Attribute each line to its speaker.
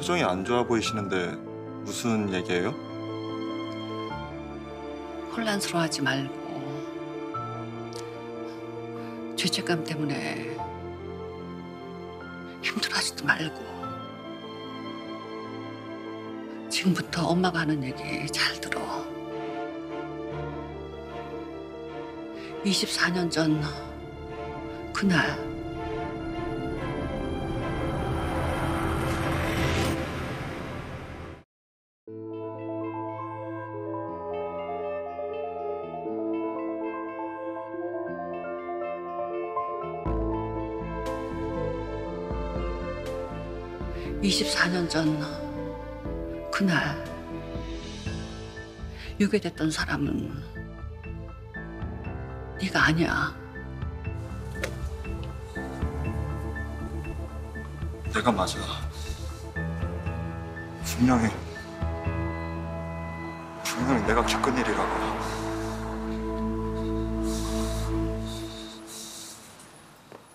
Speaker 1: 표정이 안 좋아 보이시는데 무슨 얘기예요?
Speaker 2: 혼란스러워하지 말고 죄책감 때문에 힘들어하지도 말고 지금부터 엄마가 하는 얘기 잘 들어. 24년 전 그날 그날 유괴됐던 사람은 네가 아니야.
Speaker 1: 내가 맞아. 분명히 내가 겪은 일이라고.